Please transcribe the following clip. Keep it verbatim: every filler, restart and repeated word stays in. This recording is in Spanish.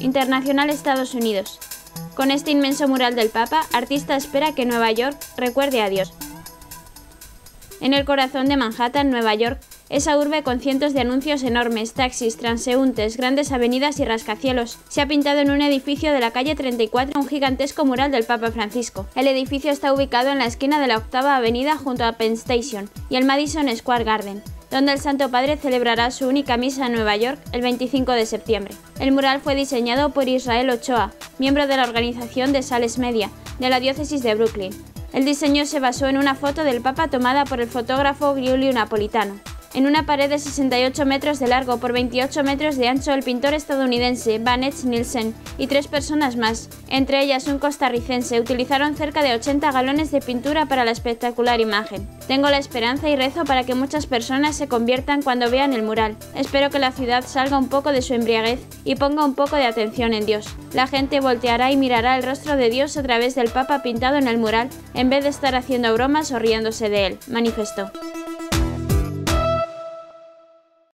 Internacional Estados Unidos. Con este inmenso mural del Papa, artista espera que Nueva York recuerde a Dios. En el corazón de Manhattan, Nueva York, esa urbe con cientos de anuncios enormes, taxis, transeúntes, grandes avenidas y rascacielos, se ha pintado en un edificio de la calle treinta y cuatro un gigantesco mural del Papa Francisco. El edificio está ubicado en la esquina de la Octava Avenida junto a Penn Station y el Madison Square Garden, donde el Santo Padre celebrará su única misa en Nueva York el veinticinco de septiembre. El mural fue diseñado por Israel Ochoa, miembro de la organización de Sales Media, de la diócesis de Brooklyn. El diseño se basó en una foto del Papa tomada por el fotógrafo Giulio Napolitano. En una pared de sesenta y ocho metros de largo por veintiocho metros de ancho, el pintor estadounidense Vaness Nielsen y tres personas más, entre ellas un costarricense, utilizaron cerca de ochenta galones de pintura para la espectacular imagen. Tengo la esperanza y rezo para que muchas personas se conviertan cuando vean el mural. Espero que la ciudad salga un poco de su embriaguez y ponga un poco de atención en Dios. La gente volteará y mirará el rostro de Dios a través del Papa pintado en el mural, en vez de estar haciendo bromas o riéndose de él, manifestó.